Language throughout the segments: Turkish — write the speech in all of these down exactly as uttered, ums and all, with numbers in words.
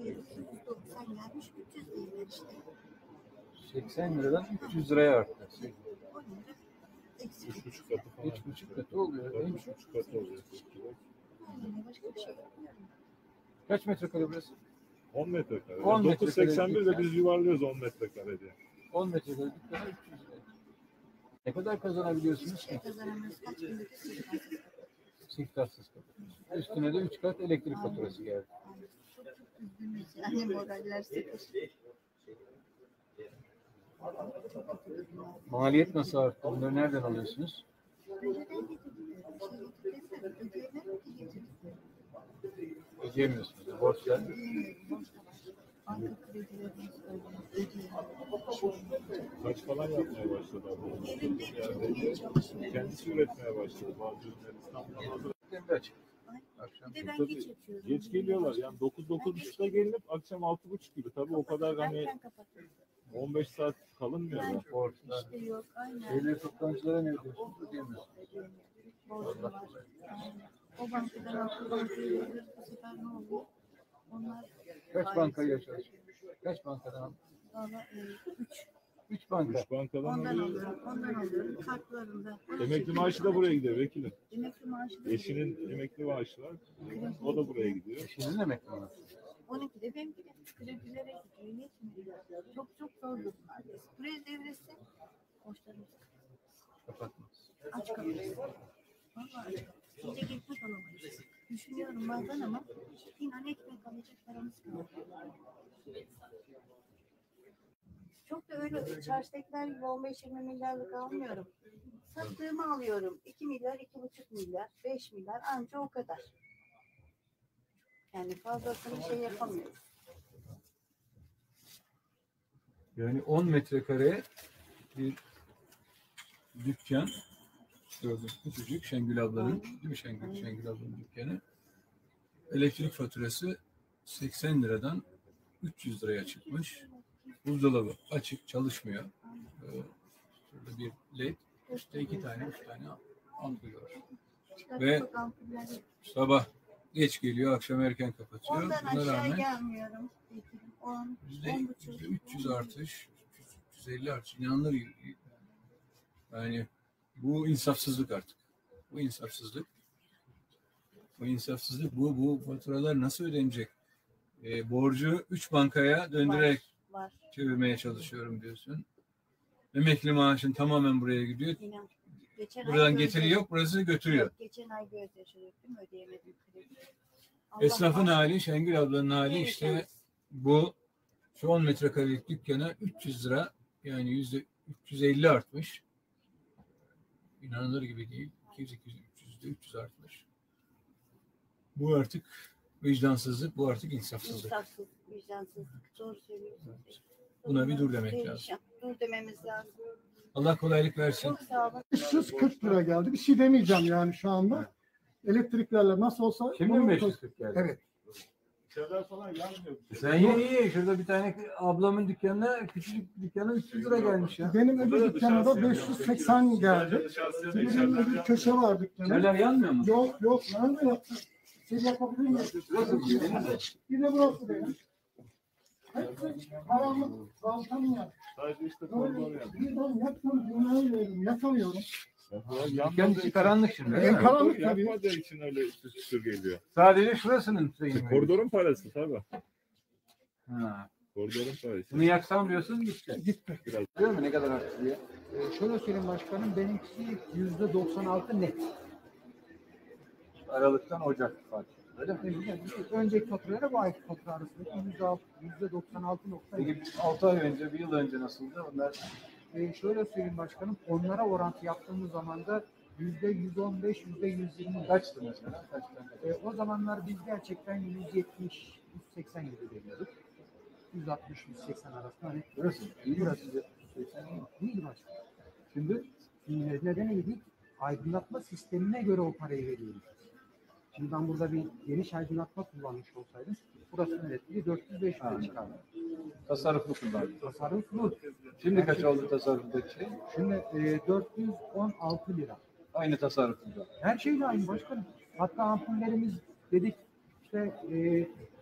yüz doksan gelmiş, üç yüz lira işte. seksen liradan üç yüz liraya arttı. Üç buçuk katı falan. Üç buçuk katı oluyor. Üç buçuk katı oluyor. Başka bir şey yapmıyorum. Kaç metrekare burası? on metrekare. on dokuz seksen bir metrekare de biz yuvarlıyoruz on metrekare diye. on metrekare dükkana üç yüz lira. Ne kadar kazanabiliyorsunuz ki? Kazanamıyoruz. Kaç günlük istihdamsız. Siftahsız kapatıyorsunuz. Üstüne de üç kat elektrik faturası geldi. Çok çok üzgünüz. Yani moraller sıfır. Maliyet nasıl arttı? Bunları nereden alıyorsunuz? Ödeyemiyorsunuz. Borçlar. Banka kredilerimiz ödeyemiyoruz. Kaç falan yapmaya başladı abi. Kendisi üretmeye başladı. Bazı ürünler İstanbul'da. Demde açık. Akşam. Bir de ben geç açıyorum. Geç geliyorlar. Yani dokuz dokuz buçukta gelinip akşam altı buçuk gibi. Tabii o kadar hani on beş saat kalınmıyor da. Borçlar. İşte yok. Aynen. Şeyleri toptancılara ne ödüyorsunuz? Ödeyemiyorsunuz. Borcu var. Aynen. O bankadan altı bankaya veriyoruz. Bu sefer ne oluyor? Onlar Kaç bankayı çalışıyor? Kaç bankadan aldın? valla üç. Üç banka. Üç bankadan Ondan alıyor. alıyorum. Ondan alıyorum. Kartlarında. Emekli maaşı da buraya gidiyor vekilim. Emekli maaşı da Eşinin emekli maaşı var. O da buraya gidiyor. Eşinizin emekli maaşı. on iki de benimki de kredilere gidiyor. Yetmiyor. Çok çok zor durumlardayız. Kredi devresi borçlarımız Kapatmaz. aç kalırız. Vallahi aç kalırız. Yiyecek ekmek alamayız. Düşünüyorum bazen ama inan ekmek alacak paramız kalmıyor. Çok da öyle çarşıdakiler gibi on beş yirmi milyarlık almıyorum. Sattığımı alıyorum. iki milyar, iki buçuk milyar, beş milyar anca o kadar. Yani fazlasını şey yapamıyoruz. Yani on metrekare bir dükkan. Gördüğünüz küçücük Şengül ablanın, değil mi Şengül? Şengül ablanın dükkanı. Elektrik faturası seksen liradan üç yüz liraya çıkmış. Buzdolabı açık, çalışmıyor. Ee, şurada bir led, işte iki tane, üç tane ampul var. Ve sabah geç geliyor, akşam erken kapatıyor. Ondan Buna aşağı rağmen gelmiyorum. on, on buçuk. üç yüz artış, üç yüz elli artış. İnanılır gibi. Yani bu insafsızlık artık. Bu insafsızlık. Bu insafsızlık, bu bu faturalar nasıl ödenecek? E, borcu üç bankaya döndürerek var, var. çevirmeye çalışıyorum diyorsun. Emekli maaşın tamamen buraya gidiyor. İnan, geçen buradan getiri yok, burası götürüyor. Yok, geçen ay gözyaşırıyordum, ödeyemedim kredi. Esnafın hali, Şengül ablanın hali evet, işte evet. Bu şu on metrekarelik dükkana üç yüz lira, yani yüzde üç yüz elli artmış. İnanılır gibi değil. iki yüz, iki yüz, üç yüz, üç yüz artmış. Bu artık vicdansızlık, bu artık insafsızlık. İnsafsızlık, vicdansızlık. Doğru söylüyorsun. Evet. Buna bir dur demek lazım. Dur dememiz lazım. Allah kolaylık versin. Çok sağ olun. beş yüz kırk lira geldi. Bir şey demeyeceğim yani şu anda. Evet. Elektriklerle nasıl olsa... Şimdi mi beş yüz kırk geldi? Evet. İçeriden falan yanmıyor. Sen iyi iyi. Şurada bir tane ablamın dükkanına, küçücük dükkana üç yüz lira gelmiş ya. Benim öbür dükkana da beş yüz seksen geldi. Benim bir köşe var dükkana. Şeyler yanmıyor mu? Yok yok. Ben de yaptım. Siz yapabilir misiniz? Bir de burası benim. Hepsi karanlık. Baltam ya. Sadece işte koridor yani. Birden yaktım. Dünyayı veriyorum. Yakamıyorum. Dükkan içi karanlık şimdi. En karanlık tabii. Yapmadığı için öyle üstü çıtır geliyor. Sadece şurasının şeyi. Koridorun parası tabii. Ha. Koridorun parası. Bunu yaksam diyorsun gitti. Gitti. Biraz. Biliyor musun ne kadar arttı diye? Ee, şöyle söyleyeyim başkanım, benimkisi yüzde doksan altı net. Aralıktan Ocak fark. Öyle mi? Ee, önceki faturayla bu ayki fatura arasındaki yüzde doksan altı nokta net. Peki altı ay önce, bir yıl önce nasıldı? Onlar Ee, şöyle söyleyeyim başkanım, onlara orantı yaptığımız zaman da yüzde yüz on beş, yüzde yüz yirmi. kaçtı mesela? Kaçtan? Ee, o zamanlar biz gerçekten yüz yetmiş, yüz seksen gibi veriyorduk. yüz altmış, yüz seksen arasında. Hani Burası. İyi burası. seksen iyiydi başkanım. Şimdi Şimdi neden iyiydi? Aydınlatma sistemine göre o parayı veriyoruz. Şimdi ben burada bir geniş aydınlatma kullanmış olsaydım, burasının elektriği dört yüz beş yüze çıkardı. tasarruflu kullandı. Tasarruflu. Şimdi kaç oldu tasarruftaki şey? Şimdi e, dört yüz on altı lira. Aynı tasarruflu. Her şey de aynı başkanım. Hatta ampullerimiz dedik işte e,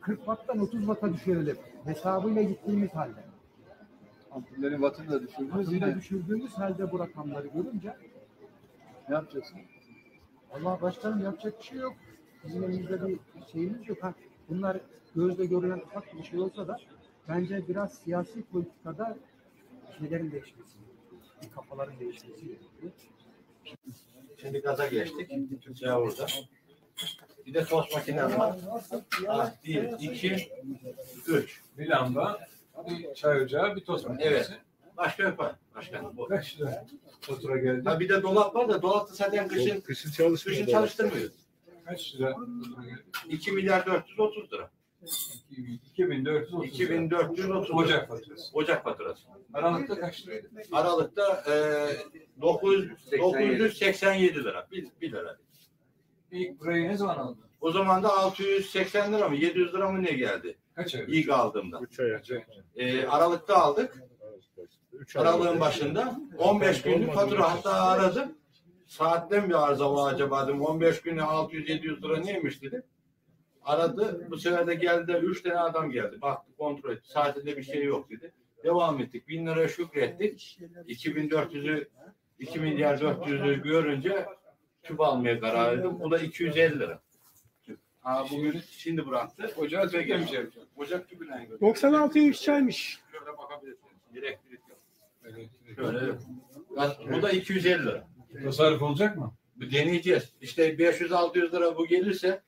kırk watttan otuz watt'a düşürelim. Hesabıyla gittiğimiz halde. Ampullerin wattını da düşürdünüz. Aslında Yine düşürdüğümüz halde bu rakamları görünce ne yapacaksın? Allah başkanım yapacak bir şey yok. Bizim elimizde bir şeyimiz yok. Ha, bunlar gözle görülen ufak bir şey olsa da bence biraz siyasi politikada şeylerin değişmesi, bir kafaların değişmesi gerekiyor. Şimdi gaza geçtik. Türkçe orada. Bir de tost makinem var. Ah, bir, iki, üç. Bir lamba, bir çay ocağı, bir tost makinesi. Evet. Başka yok var. Başka. Bu. Kaç lira fatura geldi? Ha bir de dolap var da dolapta zaten kışın Kışın çalışmıyor. kışın çalıştırmıyor. Kaç lira fatura geldi? iki milyar dört yüz otuz lira. iki bin dört yüz otuz. iki bin dört yüz otuz lira. Ocak faturası. Ocak faturası. Aralıkta kaç liraydı? Aralıkta e, dokuz yüz seksen yedi lira. Bir, bir lira. İlk burayı ne zaman aldın? O zaman da altı yüz seksen lira mı yedi yüz lira mı ne geldi? Kaç ay? İlk aldığımda. üç ay. Kaç ay? E, Aralıkta aldık. üç ay. Aralığın başında on beş günlük fatura, hatta aradım. Saatten bir arıza var acaba dedim. on beş güne altı yüz yedi yüz lira neymiş dedi. Aradı. Bu sefer de geldi. üç tane adam geldi. Baktı, kontrol etti. Saatinde bir şey yok dedi. Devam ettik. bin liraya şükrettik. iki bin dört yüzü iki milyar dört yüzü görünce tüp almaya karar verdim. Bu da iki yüz elli lira. Ha, bugün şimdi bıraktı. Ocağı tüplemiş yapacağım. Ocak tüpüne götürdü. doksan altı inç çaymış. Şöyle bakabilirsiniz. Elektrik yok. Şöyle. Bu da iki yüz elli lira. Tasarruf olacak mı? Bu deneyeceğiz. İşte beş yüz altı yüz lira bu gelirse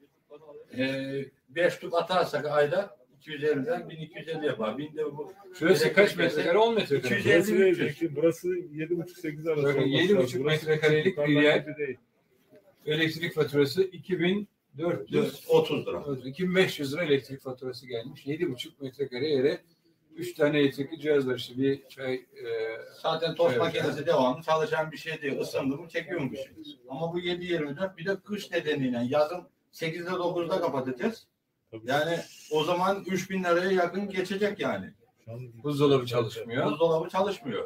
e, beş tüp atarsak ayda iki yüz elliden bin iki yüz elli yapar. bin de bu Şurası kaç metrekare? on metrekare. iki yüz elli. Burası değil, peki, burası yedi buçuk sekiz arası. Bakın, olması yedi lazım. buçuk Burası metrekarelik bir yukarıdan yer. gibi değil. Elektrik faturası iki bin dört yüz otuz lira. iki bin beş yüz lira elektrik faturası gelmiş. yedi buçuk metrekare yere üç tane elektrikli cihaz var işte. Bir çay e, Zaten tost Evet. makinesi devamlı çalışan bir şey değil. Isındı mı çekiyormuş. Ama bu yedi yirmi dört bir de kış nedeniyle yazın sekizde dokuzda kapatacağız. Tabii. Yani o zaman üç bin liraya yakın geçecek yani. Şu an buzdolabı çalışmıyor. Buzdolabı çalışmıyor.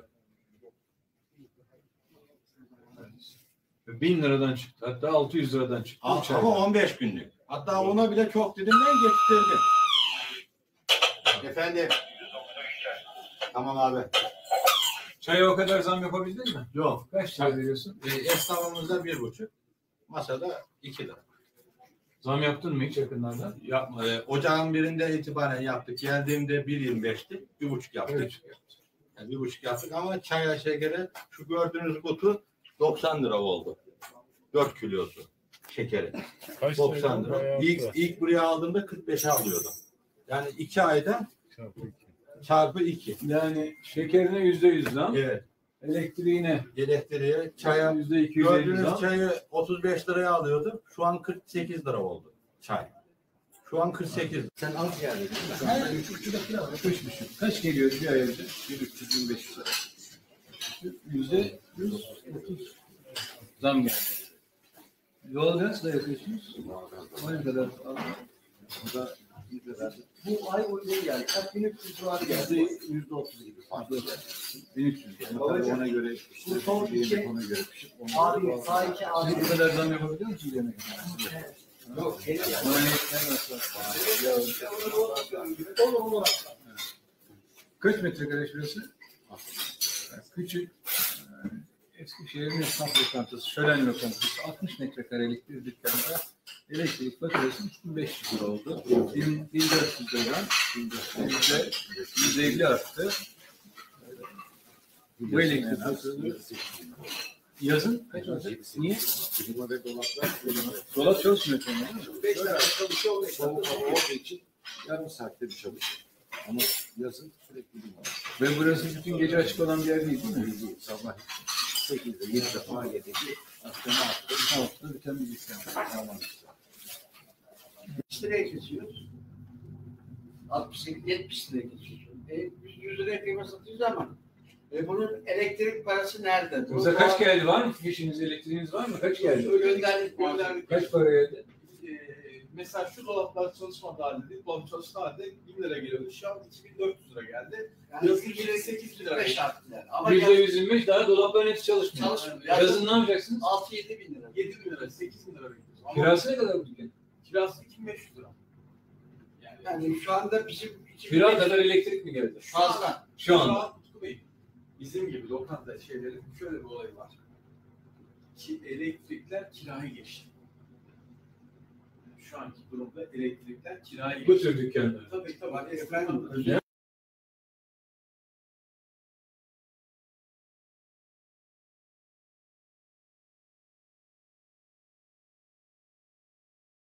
bin liradan çıktı. Hatta altı yüz liradan çıktı. Ama üç ayda. on beş günlük. Hatta ona bile çok dedim ben geçtirdim. Efendim. Tamam abi. Çaya o kadar zam yapabildin mi? Yok. Kaç lira veriyorsun? E, esnafımızda bir buçuk. Masada iki lira. Zam yaptın mı hiç yakınlarda? Yapma. E, ocağın birinde itibaren yaptık. Geldiğimde bir yirmi beşti. Bir buçuk yaptık. Evet. Yani bir buçuk yaptık ama çaya şekeri şu gördüğünüz kutu doksan lira oldu. dört kilosu şekeri. kaç doksan sene lira. bayağı İlk, var. ilk buraya aldığımda kırk beşe alıyordum. Yani iki ayda Çarpı iki. çarpı iki. Yani şekerine yüzde yüz zam, Evet. elektriğine Elektriğe, çaya yüzde iki yüz elli gördüğünüz zam. çayı otuz beş liraya alıyordu. Şu an kırk sekiz lira oldu çay. Şu an kırk sekiz. Sen az geldin değil mi? Üç buçuk. Kaç geliyor bir ay önce? Bir üç yüz bin beş yüz lira. Yüzde yüz otuz zam geldi. Doğalgaz da yapıyorsunuz. O ne kadar? O da bir kadar. Bu ay öyle geldi. Kaç bin üç yüz var Yüzde geldi. yüzde otuz gibi. bin üç yüz yani. Babacığım, Ona göre bu son iki- ona göre pişip Abi sağ iki abi. Siz bu kadar zam yapabiliyor musunuz yemek? Yok. Olur olur. Kaç metrekare şurası? Küçük. Eskişehir'in esnaf lokantası, şölen lokantası, altmış metrekarelik bir dükkanda elektrik faturası üç bin beş yüz lira oldu. bin dört yüz liradan yüzde yüz elli arttı. Bu elektrik faturası yazın kaç olacak? Niye? Dolap çalışmıyor sonra. beş dakika çalışıyor, beş dakika olduğu için yarım saatte bir çalışıyor. Ama yazın sürekli bir var. Ve burası bütün gece açık olan bir yer değil değil mi? Değil, sabah sekizde, yedide falan yedide, akşam altıda Altıda biten bir dükkan. tamam. Kaç liraya kesiyoruz? altmış sekiz yetmiş liraya kesiyoruz. E, biz yüz liraya kıyma satıyoruz ama e, bunun elektrik parası nerede? Bu Mesela kaç doğal- geldi var mı? Fişiniz, elektriğiniz var mı? Kaç geldi? Gönderdik, gönderdik. Kaç para geldi? Ee, mesela şu dolaplar çalışmadı halde, dolap çalıştı halde bin lira geliyordu. Şu an iki bin dört yüz lira geldi. Yani Yazın yüz yine sekiz bin lira. beş arttılar. Ama Yüzde yaz- yüz yirmi beş daha dolapların hepsi çalışmıyor. çalışmıyor. Yazın ne yapacaksınız? altı yedi bin lira. yedi bin lira, sekiz bin lira bekliyoruz. Ama Kirası ne kadar bu dükkan? kirası iki bin beş yüz lira. Yani Yani şu anda bizim Kira kadar elektrik mi geldi? fazla. Şu an. an Utku Bey, bizim gibi lokanta şeylerin şöyle bir olayı var. Ki elektrikler kiraya geçti. Şu anki durumda elektrikler kiraya geçti. Bu tür dükkanlar. Tabii tabii. Efendim,